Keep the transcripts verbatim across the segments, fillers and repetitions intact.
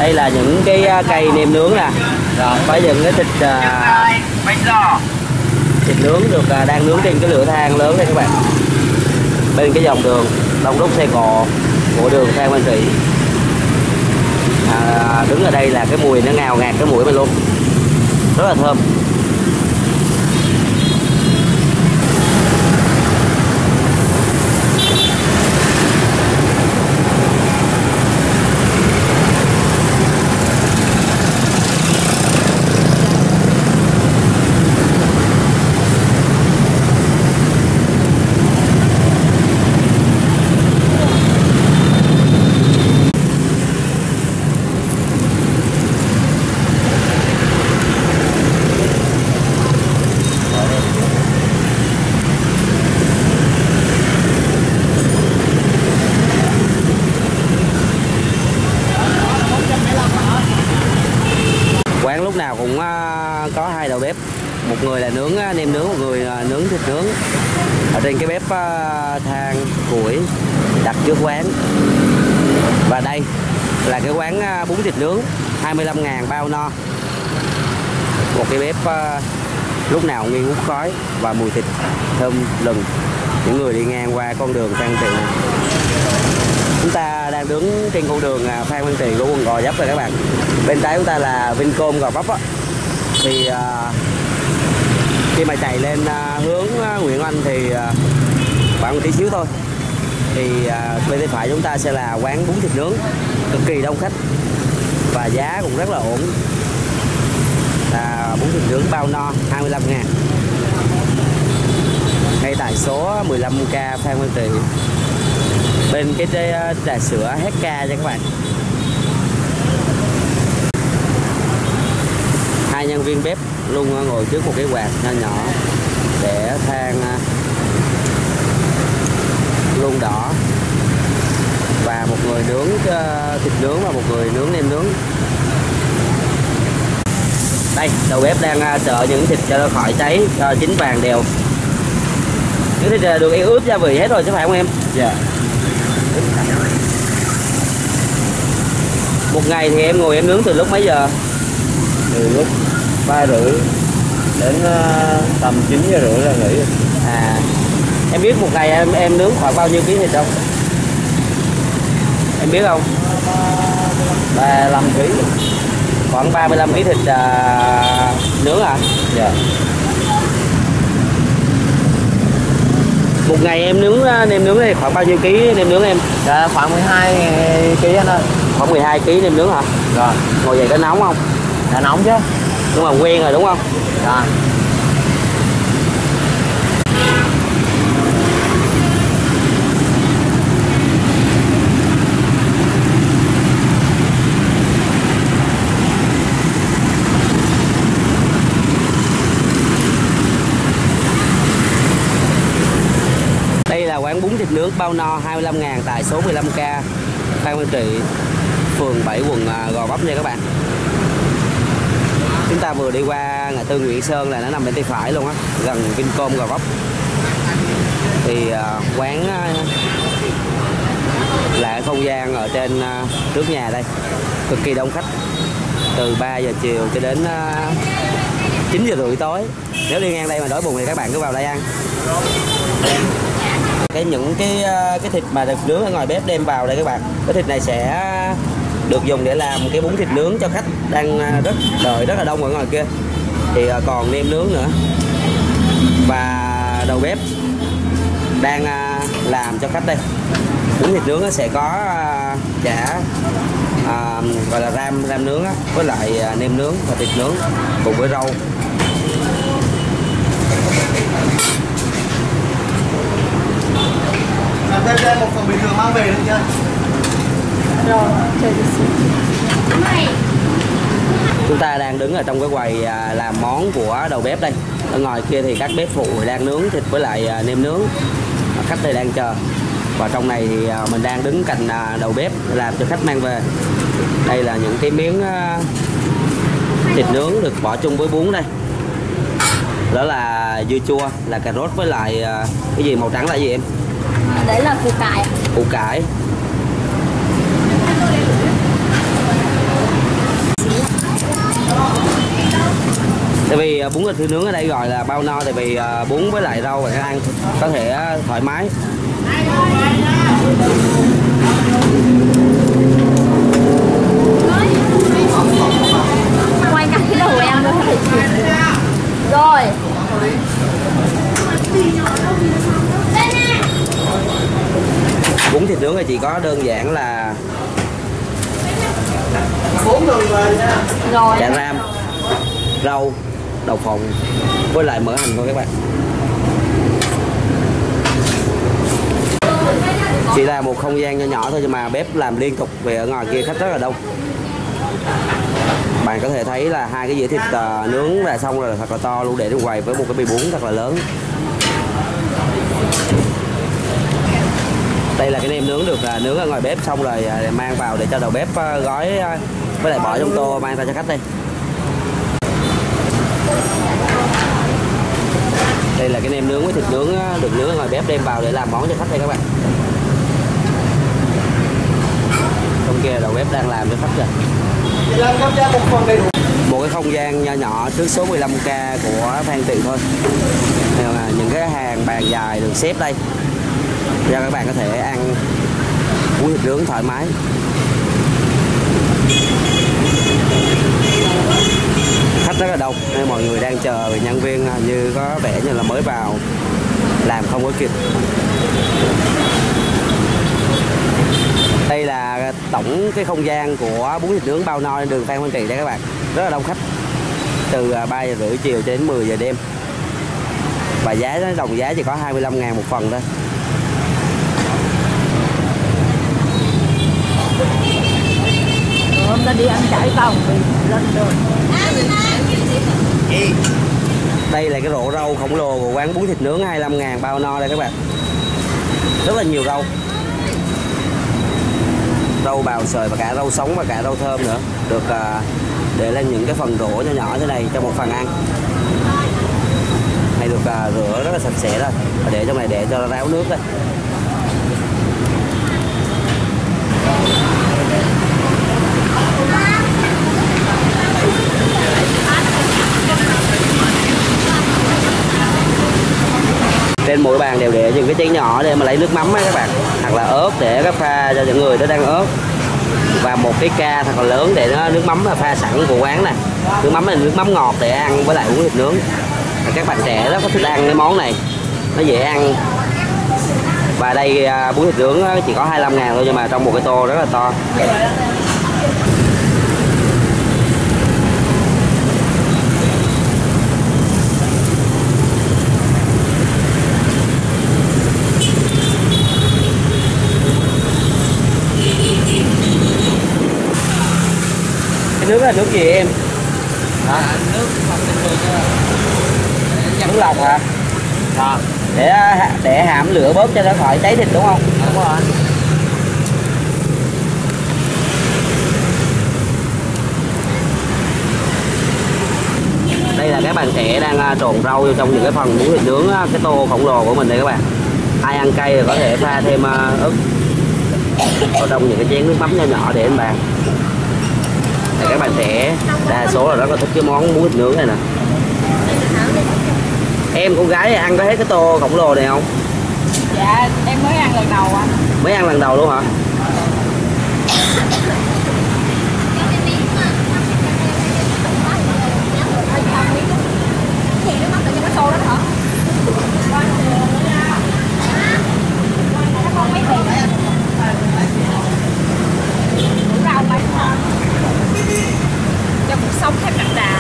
Đây là những cái cây nem nướng nè, rồi có những cái thịt uh, thịt nướng được uh, đang nướng trên cái lửa than lớn đây các bạn. Bên cái dòng đường đông đúc xe cộ của đường Phan Văn Trị. À, đứng ở đây là cái mùi nó ngào ngạt cái mũi mình luôn, rất là thơm. Quán lúc nào cũng có hai đầu bếp, một người là nướng nem nướng, một người là nướng thịt nướng. Ở trên cái bếp than củi đặt trước quán. Và đây là cái quán bún thịt nướng hai mươi lăm ngàn bao no. Một cái bếp lúc nào nghi ngút khói và mùi thịt thơm lừng những người đi ngang qua con đường Phan Văn Trị. Chúng ta đang đứng trên con đường Phan Văn Trị của quận Gò Vấp rồi các bạn. Bên trái chúng ta là Vincom Gò Vấp á. Thì uh, khi mà chạy lên uh, hướng uh, Nguyễn Oanh thì uh, khoảng một tí xíu thôi thì uh, bên tay phải chúng ta sẽ là quán bún thịt nướng cực kỳ đông khách và giá cũng rất là ổn, là bún thịt nướng bao no hai mươi lăm ngàn ngay tại số mười lăm K Phan Văn Trị, bên cái trà sữa hát ca cho các bạn. Hai nhân viên bếp luôn ngồi trước một cái quạt nhỏ nhỏ để than luôn đỏ, và một người nướng thịt nướng và một người nướng nem nướng. Đây, đầu bếp đang sợ những thịt cho nó khỏi cháy, cho chín vàng đều. Những thịt được ướp gia vị hết rồi chứ phải không em? Dạ. Một ngày thì em ngồi em nướng từ lúc mấy giờ? Từ lúc ba rưỡi đến uh, tầm chín giờ rưỡi là nghỉ. À, em biết một ngày em em nướng khoảng bao nhiêu ký thịt không? Em biết không? ba mươi lăm ký. Khoảng ba mươi lăm ký thịt uh, nướng à? Dạ. Một ngày em nướng nem nướng này khoảng bao nhiêu ký nem nướng em? Dạ, khoảng mười hai ký anh ơi. Khoảng mười hai ký nem nướng hả? Rồi. Ngồi vậy có nóng không? Dạ nóng chứ. Nhưng mà quen rồi đúng không? Dạ. Đây là quán bún thịt nướng bao no hai mươi lăm ngàn tại số mười lăm K Phan Văn Trị, phường bảy, quận Gò Vấp nha các bạn. Chúng ta vừa đi qua ngã tư Nguyễn Sơn là nó nằm bên tay phải luôn á, gần Vincom Gò Vấp. Thì uh, quán uh, là không gian ở trên uh, trước nhà đây, cực kỳ đông khách từ ba giờ chiều cho đến uh, chín giờ rưỡi tối. Nếu đi ngang đây mà đói bụng thì các bạn cứ vào đây ăn. Cái những cái cái thịt mà được nướng ở ngoài bếp đem vào đây các bạn, cái thịt này sẽ được dùng để làm cái bún thịt nướng cho khách đang rất đợi rất là đông ở ngoài kia. Thì còn nem nướng nữa, và đầu bếp đang làm cho khách đây. Bún thịt nướng nó sẽ có chả à, gọi là ram ram nướng á, với lại nem nướng và thịt nướng cùng với rau. Thêm thêm một phần bình thường mang về được chưa? Rồi, chờ chút xíu. Chúng ta đang đứng ở trong cái quầy làm món của đầu bếp đây. Ở ngoài kia thì các bếp phụ đang nướng thịt với lại nem nướng. Khách đây đang chờ. Và trong này thì mình đang đứng cạnh đầu bếp làm cho khách mang về. Đây là những cái miếng thịt nướng được bỏ chung với bún đây. Đó là dưa chua, là cà rốt với lại cái gì màu trắng là gì em? Đấy là củ cải. Củ cải. Tại vì uh, bún thịt nướng ở đây gọi là bao no, tại vì uh, bún với lại rau bạn ăn có thể uh, thoải mái. Quay cả cái đầu em luôn phải chịu. Rồi. Bún thịt nướng thì chỉ có đơn giản là bốn người về nha. Rồi. chả ram, rau, đậu phộng với lại mỡ hành thôi các bạn. Chỉ là một không gian nhỏ nhỏ thôi nhưng mà bếp làm liên tục, vì ở ngoài kia khách rất là đông. Bạn có thể thấy là hai cái dĩa thịt uh, nướng là xong rồi, thật là to luôn, để trên quầy với một cái bì bún thật là lớn. Đây là cái nem nướng được uh, nướng ở ngoài bếp xong rồi uh, mang vào để cho đầu bếp uh, gói uh, với lại bỏ trong tô mang ra cho khách đây. Đây là cái nem nướng với thịt nướng uh, được nướng ở ngoài bếp đem vào để làm món cho khách đây các bạn. Trong kia đầu bếp đang làm cho khách rồi. Một cái không gian nhỏ nhỏ trước số mười lăm K của Phan Thị thôi. Những cái hàng bàn dài được xếp đây cho các bạn có thể ăn bún thịt nướng thoải mái. Khách rất là đông nên mọi người đang chờ, nhân viên như có vẻ như là mới vào làm không có kịp. Đây là tổng cái không gian của bún thịt nướng bao no trên đường Phan Văn Trị đây các bạn. Rất là đông khách từ ba giờ rưỡi chiều đến mười giờ đêm. Và giá đồng giá chỉ có hai mươi lăm ngàn một phần thôi. Hôm ta đi ăn chả vòng thì lên rồi. Đây là cái rổ rau khổng lồ của quán bún thịt nướng hai mươi lăm ngàn bao no đây các bạn. Rất là nhiều rau. Rau bào sời và cả rau sống và cả rau thơm nữa. Được uh, để lên những cái phần rổ nhỏ nhỏ thế này cho một phần ăn. Này được uh, rửa rất là sạch sẽ rồi. Và để trong này để cho nó ráo nước đây. Trên mỗi bàn đều để những cái chén nhỏ để mà lấy nước mắm á các bạn, hoặc là ớt để các pha cho những người đó đang ớt, và một cái ca thật là lớn để nó nước mắm là pha sẵn của quán này. Nước mắm là nước mắm ngọt để ăn với lại uống thịt nướng. Và các bạn trẻ rất có thích ăn cái món này, nó dễ ăn. Và đây bún thịt nướng chỉ có hai mươi lăm ngàn thôi nhưng mà trong một cái tô rất là to. Nước là nước gì em? Hả? Nước Nước lọc hả? À. Để để hãm lửa bớt cho nó khỏi cháy thịt đúng không? Đúng rồi. Đây là các bạn trẻ đang trộn rau vô trong những cái phần bún thịt nướng, cái tô khổng lồ của mình đây các bạn. Ai ăn cay thì có thể pha thêm ớt ở trong những cái chén nước mắm nhỏ nhỏ để lên bàn. Để các bạn trẻ đa số là rất là thích cái món bún thịt nướng này nè. Em con gái ăn có hết cái tô khổng lồ này không? Dạ em mới ăn lần đầu anh. Mới ăn lần đầu luôn hả? Cho cuộc sống thêm đậm đà.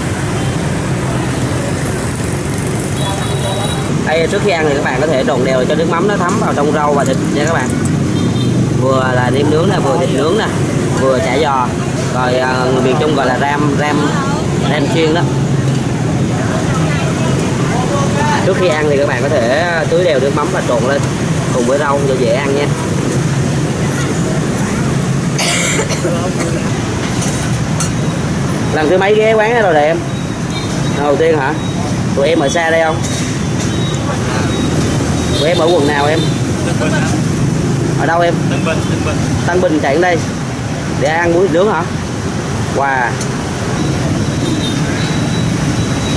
Đây, trước khi ăn thì các bạn có thể trộn đều cho nước mắm nó thấm vào trong rau và thịt nha các bạn. Vừa là nem nướng nè, vừa thịt nướng nè, vừa chả giò. Rồi người miền Trung gọi là ram ram ram chiên đó. Trước khi ăn thì các bạn có thể tưới đều nước mắm và trộn lên cùng với rau cho dễ ăn nha. Lần thứ mấy ghé quán này rồi đây em? Lần đầu tiên hả? Tụi em ở xa đây không? Tụi em ở quận nào em? Ở đâu em? Tân Bình, Tân Bình. Tân Bình chạy đến đây để ăn bún thịt nướng hả? Wow.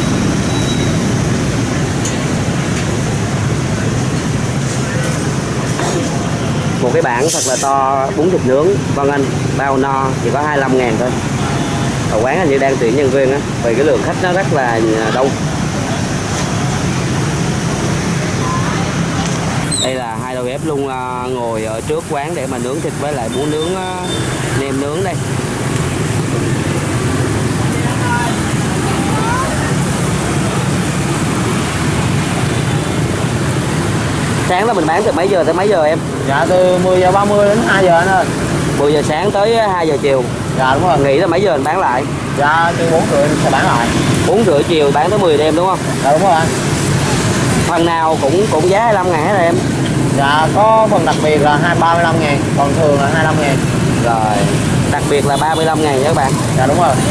Một cái bảng thật là to bún thịt nướng Vân Anh bao no chỉ có hai mươi lăm ngàn thôi. Ở quán hình như đang tuyển nhân viên á, vì cái lượng khách nó rất là đông. Đây là hai đầu bếp luôn ngồi ở trước quán để mà nướng thịt với lại bún nướng, nem nướng đây. Sáng đó mình bán từ mấy giờ tới mấy giờ em? Dạ từ mười giờ ba mươi đến hai giờ anh ơi. mười giờ sáng tới hai giờ chiều. Dạ đúng rồi. Nghỉ là mấy giờ mình bán lại? Dạ từ bốn rưỡi sẽ bán lại. bốn rưỡi chiều bán tới mười đêm đúng không? Dạ đúng rồi anh. Phần nào cũng cũng giá hai mươi lăm ngàn hết em? Dạ có phần đặc biệt là hai ba mươi lăm ngàn, còn thường là hai mươi lăm ngàn. Rồi, đặc biệt là ba mươi lăm ngàn nha các bạn. Dạ đúng rồi.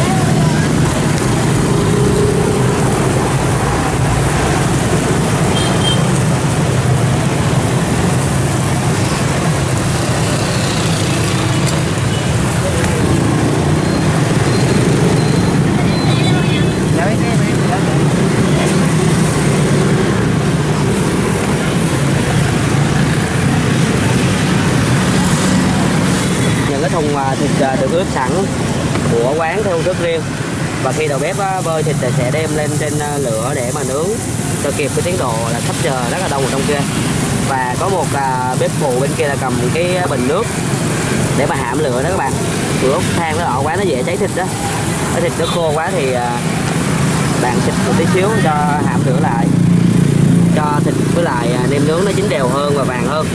Thùng thịt được ướp sẵn của quán theo công thức riêng, và khi đầu bếp bơi thịt sẽ đem lên trên lửa để mà nướng cho kịp cái tiến độ là khách chờ rất là đông ở trong kia. Và có một bếp phụ bên kia là cầm cái bình nước để mà hãm lửa đó các bạn. Lửa than nó ở quá nó dễ cháy thịt đó, cái thịt nó khô quá thì bạn xịt một tí xíu cho hãm lửa lại, cho thịt với lại nem nướng nó chín đều hơn và vàng hơn.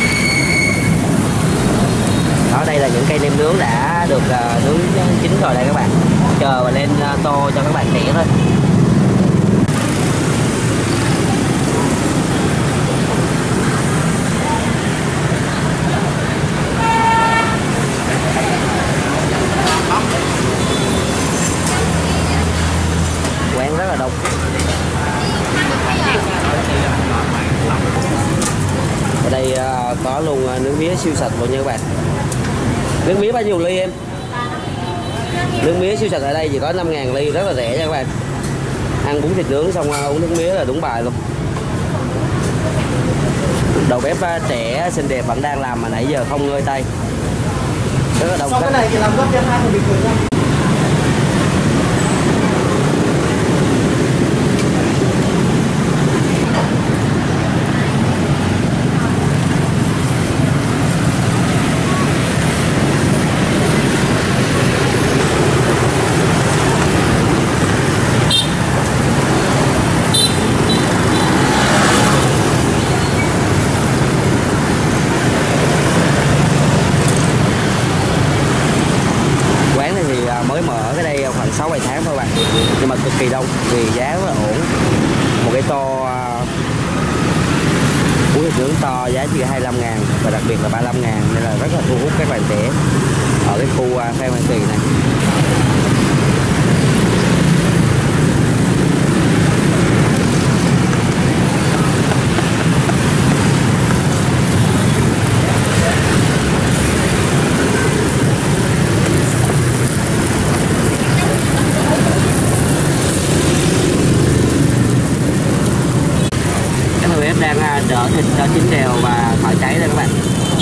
Đó, đây là những cây nem nướng đã được uh, nướng chín rồi đây các bạn. Chờ và lên uh, tô cho các bạn tỉa thôi. Quán rất là đông. Ở đây uh, có luôn uh, nướng mía siêu sạch luôn nha các bạn. Nước mía bao nhiêu ly em? Nước mía siêu sạch ở đây chỉ có năm ngàn ly, rất là rẻ nha các bạn. Ăn bún thịt nướng xong uống nước mía là đúng bài luôn. Đầu bếp trẻ xinh đẹp vẫn đang làm mà nãy giờ không ngơi tay. Rất là đông. Sau cái này thì làm gấp cho hai người bình thường nha. Mới mở cái đây khoảng sáu bảy tháng thôi bạn, nhưng mà cực kỳ đông vì giá rất là ổn. Một cái tô bún thịt nướng to giá chỉ hai mươi lăm ngàn và đặc biệt là ba mươi lăm ngàn, nên là rất là thu hút các bạn trẻ ở cái khu Phan Văn Kỳ này. Đang đỡ thịt cho chín đều và khỏi cháy đây các bạn.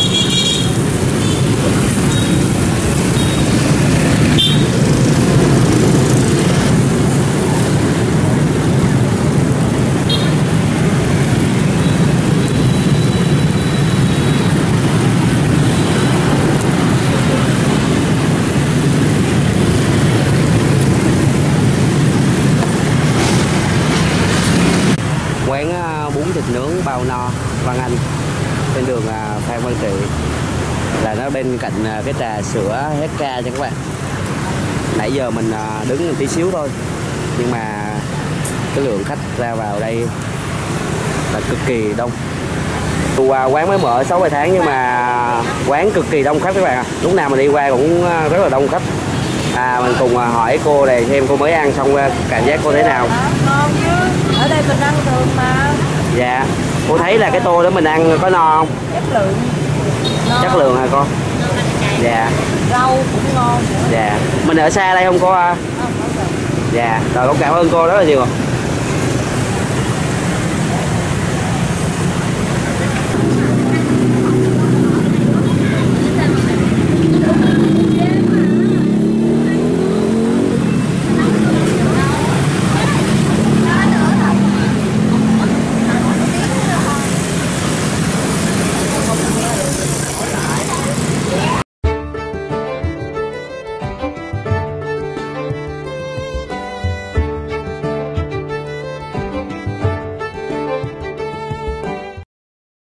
Quán bún thịt nướng bao no Văn Anh trên đường Phan Văn Trị, là nó bên cạnh cái trà sữa hát ca cho các bạn. Nãy giờ mình đứng một tí xíu thôi, nhưng mà cái lượng khách ra vào đây là cực kỳ đông. Quán mới mở sáu bảy tháng nhưng mà quán cực kỳ đông khách các bạn ạ. Lúc nào mình đi qua cũng rất là đông khách. À, mình cùng hỏi cô này xem cô mới ăn xong cảm giác cô thế nào. Ngon chứ, ở đây mình ăn thường mà. Dạ, cô thấy là cái tô đó mình ăn có no không? Chất lượng. Ngon. Chất lượng hả con? Dạ. Rau cũng ngon. Dạ. Mình ở xa đây không cô? Không, không. Dạ, rồi con cảm ơn cô rất là nhiều.